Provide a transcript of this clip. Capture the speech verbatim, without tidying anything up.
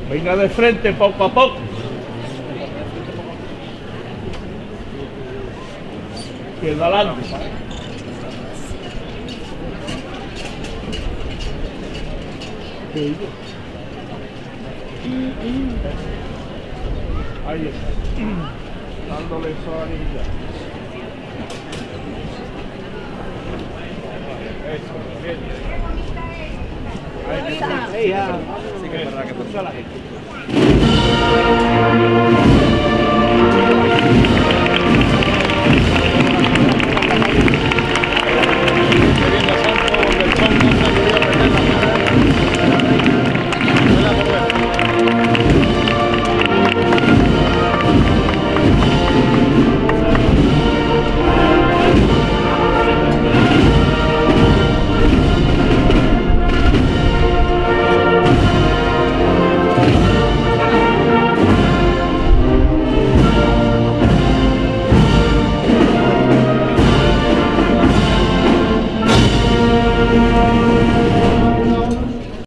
Venga de frente poco a poco. Izquierda adelante. Ahí está. Dándole eso a la niña. Eso, bien. Ahí está. Sí, que es verdad que puso a la gente.